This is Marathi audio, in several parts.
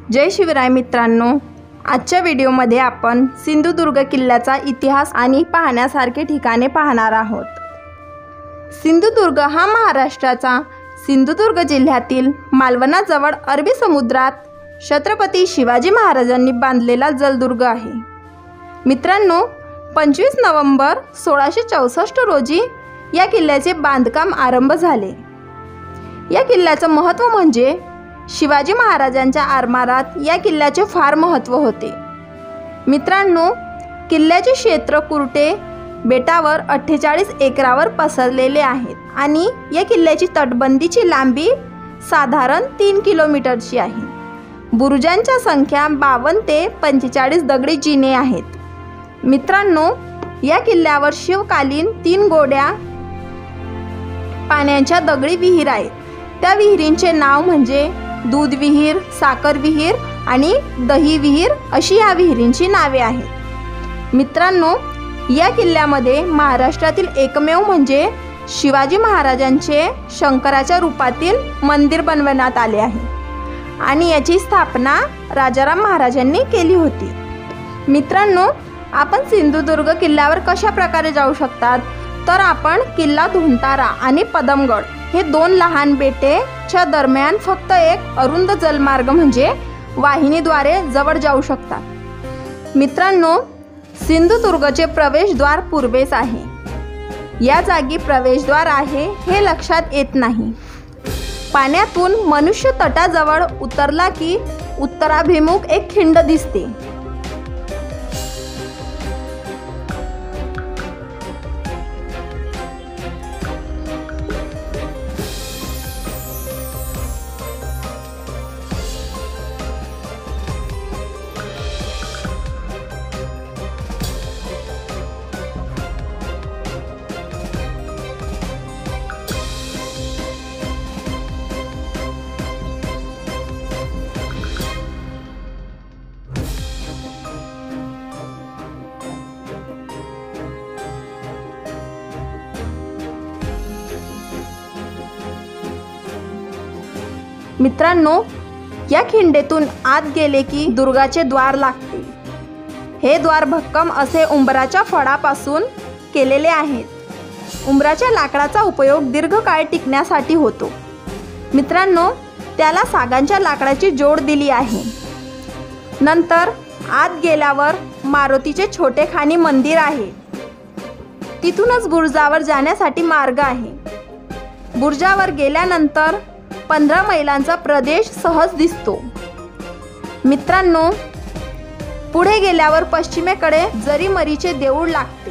जय शिवराय मित्रांनो, आजच्या व्हिडिओमध्ये आपण सिंधुदुर्ग किल्ल्याचा इतिहास आणि पाहण्यासारखे ठिकाणे पाहणार आहोत। सिंधुदुर्ग हा महाराष्ट्राचा सिंधुदुर्ग जिल्ह्यातील मालवणाजवळ अरबी समुद्रात छत्रपती शिवाजी महाराजांनी बांधलेला जलदुर्ग आहे। मित्रांनो, 25 नोव्हेंबर 1664 रोजी या किल्ल्याचे बांधकाम आरंभ झाले। या किल्ल्याचं महत्त्व म्हणजे शिवाजी महाराजांच्या आरमारात या किल्ल्याचे फार महत्त्व होते। मित्रांनो, किल्ल्याचे क्षेत्र कुर्टे बेटावर 48 एकरावर पसरलेले आहेत आणि या किल्ल्याची तटबंदीची लांबी साधारण 3 किलोमीटरची आहे। बुरुजांच्या संख्या 52 ते 45 दगडी जिने आहेत। मित्रांनो, या किल्ल्यावर शिवकालीन 3 गोड्या पाण्याच्या दगडी विहीर आहेत। त्या विहिरींचे नाव म्हणजे दूध विहीर, साखर विहीर आणि दही विहीर अशी या विहिरींची नावे आहेत। मित्रांनो, या किल्ल्यामध्ये महाराष्ट्रातील एकमेव म्हणजे शिवाजी महाराजांचे शंकराच्या रूपातील मंदिर बनवण्यात आले आहे आणि याची स्थापना राजाराम महाराजांनी केली होती। मित्रांनो, आपण सिंधुदुर्ग किल्ल्यावर कशा प्रकारे जाऊ शकतात, तर आपण किल्ला धोंटारा आणि पदमगड हे 2 लहान बेटेच्या दरम्यान फक्त एक अरुंद जलमार्ग म्हणजे वाहिनीद्वारे जवळ जाऊ शकतात। मित्रांनो, सिंधुदुर्गचे प्रवेशद्वार पूर्वेस आहे। या जागी प्रवेशद्वार आहे हे लक्षात येत नाही। पाण्यातून मनुष्य तटाजवळ उतरला की उत्तराभिमुख एक खिंड दिसते। मित्रांनो, या खिंडीतून आत गेले की दुर्गाचे द्वार लागते। हे द्वार भक्कम असे उंबराच्या फळापासून केलेले आहेत। उंबराच्या लाकडाचा उपयोग दीर्घकाळ टिकण्यासाठी होतो। मित्रांनो, त्याला सागांच्या लाकडाची जोड दिली आहे। नंतर आत गेल्यावर मारुतीचे छोटेखानी मंदिर आहे। तिथूनच बुरुजावर जाण्यासाठी मार्ग आहे। बुरुजावर गेल्यानंतर 15 मैलांचा प्रदेश सहज दिसतो। मित्रांनो, पुढे गेल्यावर पश्चिमेकडे जरीमरीचे देऊळ लागते।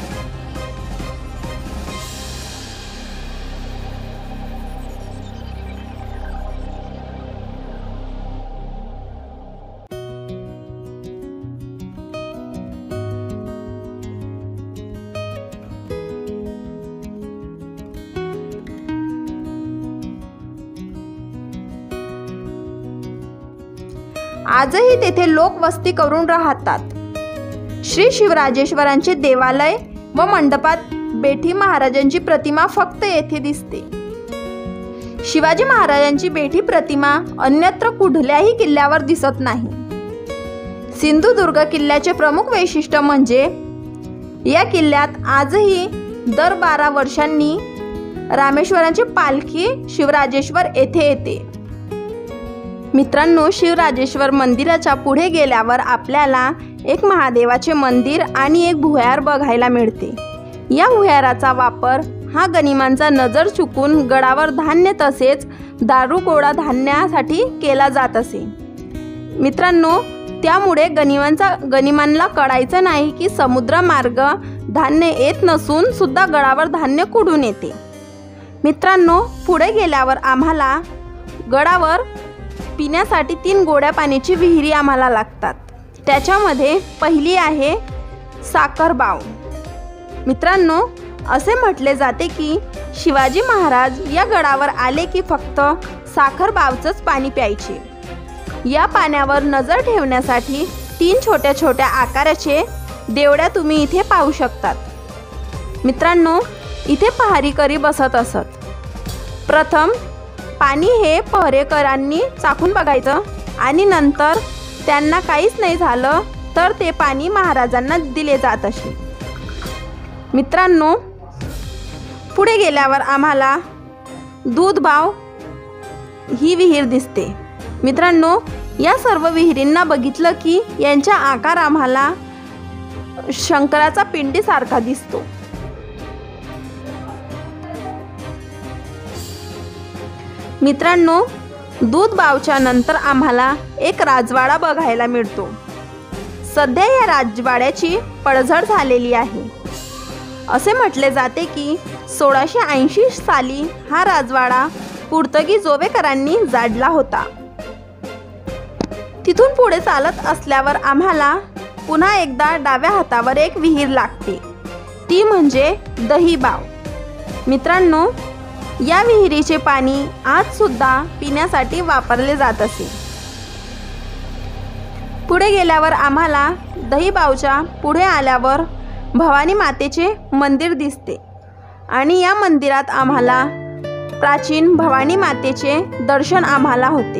आजही तेथे लोक वस्ती करून राहतात। श्री शिवराजेश्वरांचे देवालय व मंडपात बेठी महाराजांची प्रतिमा फक्त येथे दिसते। शिवाजी महाराजांची बेठी प्रतिमा अन्यत्र कुठल्याही किल्ल्यावर दिसत नाही। सिंधुदुर्ग किल्ल्याचे प्रमुख वैशिष्ट्य म्हणजे या किल्ल्यात आजही दर 12 वर्षांनी रामेश्वरांची पालखी शिवराजेश्वर येथे येते। मित्रांनो, शिवराजेश्वर मंदिराच्या पुढे गेल्यावर आपल्याला एक महादेवाचे मंदिर आणि एक भुयार बघायला मिळते। या भुयाराचा वापर हा गनिमांचा नजर चुकून गडावर धान्य तसेच दारू गोळा धान्यासाठी केला जात असे। मित्रांनो, त्यामुळे गनिमांना कळायचं नाही की समुद्रमार्ग धान्य येत नसून सुद्धा गडावर धान्य कुठून येते। मित्रांनो, पुढे गेल्यावर आम्हाला गडावर पिण्यासाठी 3 गोड्या पाण्याची विहिरी आम्हाला लागतात। त्याच्यामध्ये पहिली आहे साखर बाव। मित्रांनो, असे म्हटले जाते की शिवाजी महाराज या गडावर आले की फक्त साखर बावचंच पाणी प्यायचे। या पाण्यावर नजर ठेवण्यासाठी 3 छोट्या छोट्या आकाराचे देवड्या तुम्ही इथे पाहू शकतात। मित्रांनो, इथे पहारेकरी बसत असत। प्रथम पाणी हे पहरेकरांनी चाखून बघायचं आणि नंतर त्यांना काहीच नाही झालं तर ते पाणी महाराजांना दिले जात असे। मित्रांनो, पुढे गेल्यावर आम्हाला दूधबाव ही विहीर दिसते। मित्रांनो, या सर्व विहिरींना बघितलं की यांचा आकार आम्हाला शंकराचा पिंडीसारखा दिसतो। मित्रांनो, दूधबावच्या नंतर आम्हाला एक राजवाडा बघायला मिळतो। सध्या या राजवाड्याची पडझड झालेली आहे। असे म्हटले जाते की 1680 साली हा राजवाडा पोर्तुगीज जोवेकरांनी जाडला होता। तिथून पुढे चालत असल्यावर आम्हाला पुन्हा एकदा डाव्या हातावर एक विहीर लागते, ती म्हणजे दहीबाव। मित्रांनो, या विहिरीचे पाणी आज सुद्धा पिण्यासाठी वापरले जात असे। पुढे गेल्यावर आम्हाला दहीबावच्या पुढे आल्यावर भवानी मातेचे मंदिर दिसते आणि या मंदिरात आम्हाला प्राचीन भवानी मातेचे दर्शन आम्हाला होते।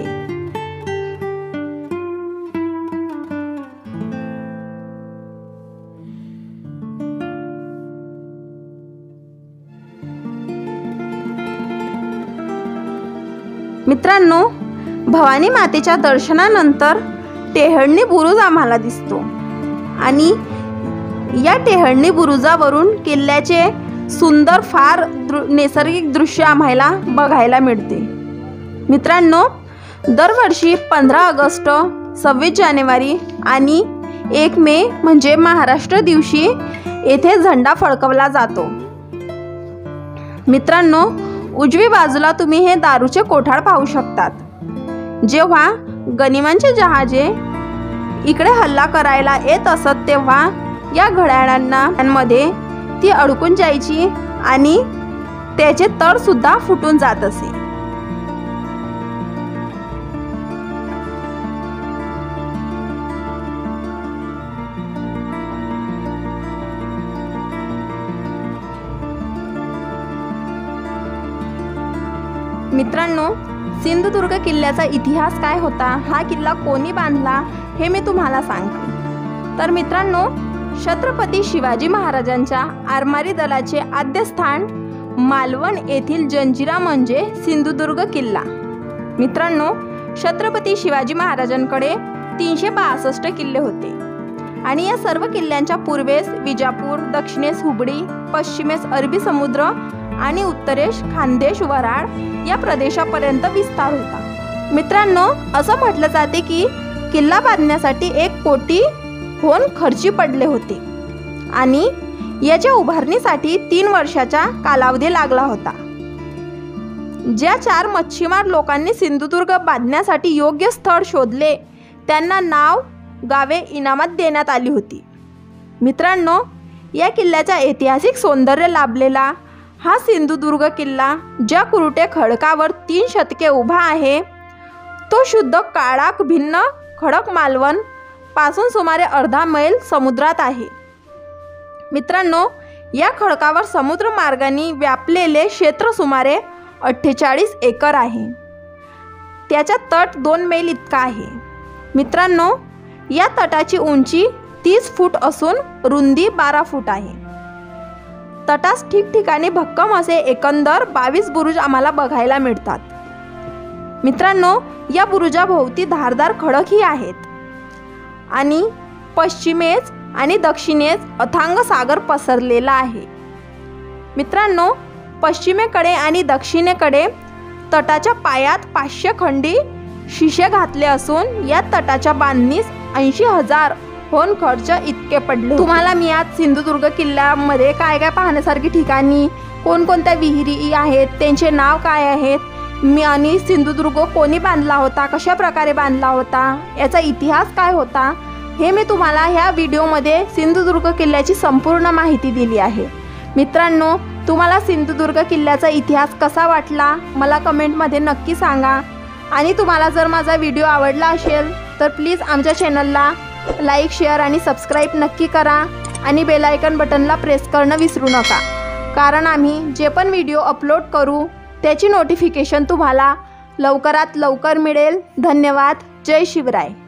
मित्रांनो, भवानी मातेच्या दर्शनानंतर टेहळणी बुरुज आम्हाला दिसतो आणि या टेहळणी बुरुजावरून किल्ल्याचे सुंदर फार नैसर्गिक दृश्य आम्हाला बघायला मिळते। मित्रांनो, दरवर्षी 15 ऑगस्ट, 26 जानेवारी आणि 1 मे म्हणजे महाराष्ट्र दिवशी येथे झेंडा फडकवला जातो। मित्रांनो, उजवी बाजूला तुम्ही हे दारूचे कोठार पाहू शकतात। जेव्हा गनिमांचे जहाजे इकडे हल्ला करायला येत असत तेव्हा या घड्याळांमध्ये ती अडकून जायची आणि त्याचे तळ सुद्धा फुटून जात असे। मित्रांनो, सिंधुदुर्ग किल्ल्याचा इतिहास काय होता, हा किल्ला कोणी बांधला हे मी तुम्हाला सांगते। तर मित्रांनो, छत्रपती शिवाजी महाराजांच्या आरमारी दलाचे आद्यस्थान मालवण येथील जंजिरा म्हणजे सिंधुदुर्ग किल्ला। मित्रांनो, छत्रपती शिवाजी महाराजांकडे 362 किल्ले होते आणि या सर्व किल्ल्यांच्या पूर्वेस विजापूर, दक्षिणेस हुबळी, पश्चिमेस अरबी समुद्र आणि उत्तरेस खानदेश, वराड या प्रदेशापर्यंत विस्तार होता। मित्रांनो, असं म्हटलं जाते की किल्ला बांधण्यासाठी 1 कोटी होन खर्ची पडले होते आणि याच्या उभारणीसाठी 3 वर्षाचा कालावधी लागला होता। ज्या 4 मच्छीमार लोकांनी सिंधुदुर्ग बांधण्यासाठी योग्य स्थळ शोधले त्यांना नाव, गावे इनामात देण्यात आली होती। मित्रांनो, या किल्ल्याचा ऐतिहासिक सौंदर्य लाभलेला हा सिंधुदुर्ग किल्ला ज्या कुरुटे खडकावर 3 शतके उभा आहे तो शुद्ध काळा भिन्न खडक मालवण पासून सुमारे अर्धा मैल समुद्रात आहे। मित्रांनो, या खडकावर समुद्र मार्गाने व्यापलेले क्षेत्र सुमारे 48 एकर आहे। त्याचा तट 2 मैल इतका आहे। मित्रांनो, या तटाची उंची 30 फूट असून रुंदी 12 फूट आहे। तटास ठिकठिकाणी भक्कम असे एकंदर 22 बुरुज आम्हाला बघायला मिळतात। मित्रांनो, या बुरुजाभोवती धारदार खडकही आहेत आणि पश्चिमेस आणि दक्षिणेस अथांग सागर पसरलेला आहे। मित्रांनो, पश्चिमेकडे आणि दक्षिणेकडे तटाच्या पायात 500 खंडी शिसे घातले असून या तटाच्या बांधणीस 80,000 होन खर्च इतके पडले। तुम्हाला मी आज सिंधुदुर्ग किल्ल्यामध्ये काय काय पाहण्यासारखी ठिकाणी, कोणकोणत्या विहिरी आहेत, त्यांचे नाव काय आहेत, मी आणि सिंधुदुर्ग कोणी बांधला होता, कशा प्रकारे बांधला होता, याचा इतिहास काय होता, हे मी तुम्हाला ह्या व्हिडिओमध्ये सिंधुदुर्ग किल्ल्याची संपूर्ण माहिती दिली आहे। मित्रांनो, तुम्हाला सिंधुदुर्ग किल्ल्याचा इतिहास कसा वाटला मला कमेंटमध्ये नक्की सांगा आणि तुम्हाला जर माझा व्हिडिओ आवडला असेल तर प्लीज आमच्या चॅनलला लाईक, शेअर आणि सबस्क्राईब नक्की करा आणि बेल आयकॉन बटनला प्रेस करणं विसरू नका, कारण आम्ही जे पण व्हिडिओ अपलोड करू त्याची नोटिफिकेशन तुम्हाला लवकरात लवकर मिळेल। धन्यवाद। जय शिवराय.